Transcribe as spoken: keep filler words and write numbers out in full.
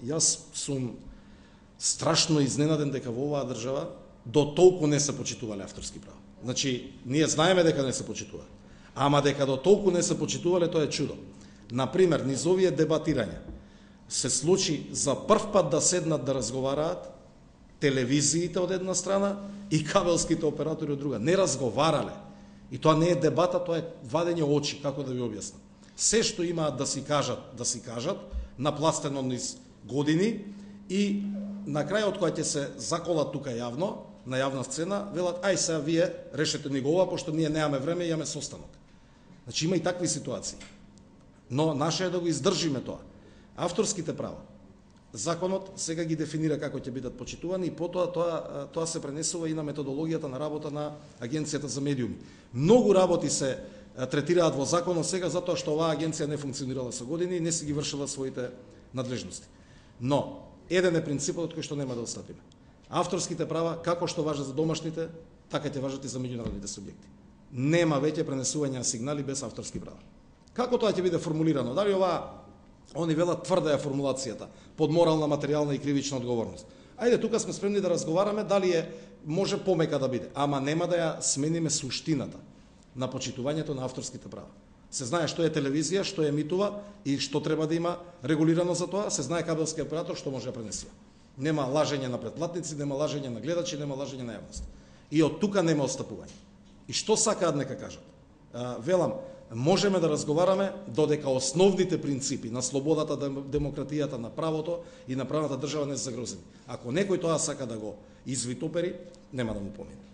Јас сум страшно изненаден дека во оваа држава до толку не се почитувале авторски права. Значи, ние знаеме дека не се почитува. Ама дека до толку не се почитувале, тоа е чудо. Например, низ овие дебатирања се случи за прв пат да седнат да разговараат телевизиите од една страна и кабелските оператори од друга. Не разговарале. И тоа не е дебата, тоа е вадење очи, како да ви објаснам. Се што имаат да си кажат, да си кажат, напластено низ години и на крајот кога ќе се заколат тука јавно, на јавна сцена, велат, ај сега вие решете ни го ова, пошто ние немаме време и имаме состанок. Значи има и такви ситуации. Но наше е да го издржиме тоа. Авторските права. Законот сега ги дефинира како ќе бидат почитувани и потоа тоа, тоа се пренесува и на методологијата на работа на Агенцијата за медиуми. Многу работи се третираат во законот сега затоа што оваа агенција не функционирала со години и не си ги вршила своите надлежности. Но еден е принципот од кој што нема да отстапиме. Авторските права, како што важат за домашните, така ќе важат и за меѓународните субјекти. Нема веќе пренесување на сигнали без авторски права. Како тоа ќе биде формулирано? Дали оваа, они велат тврда е формулацијата, под морална, материјална и кривична одговорност. Ајде, тука сме спремни да разговараме дали е може помека да биде, ама нема да ја смениме суштината на почитувањето на авторските права. Се знае што е телевизија, што е емитува и што треба да има регулирано за тоа, се знае кабелскиот оператор што може да пренесува. Нема лажење на претплатници, нема лажење на гледачи, нема лажење на јавност. И од тука нема отстапување. И што сакаат нека кажат? Велам, можеме да разговараме додека основните принципи на слободата, демократијата, на правото и на правната држава не се загрозени. Ако некој тоа сака да го извитопери, нема да му помине.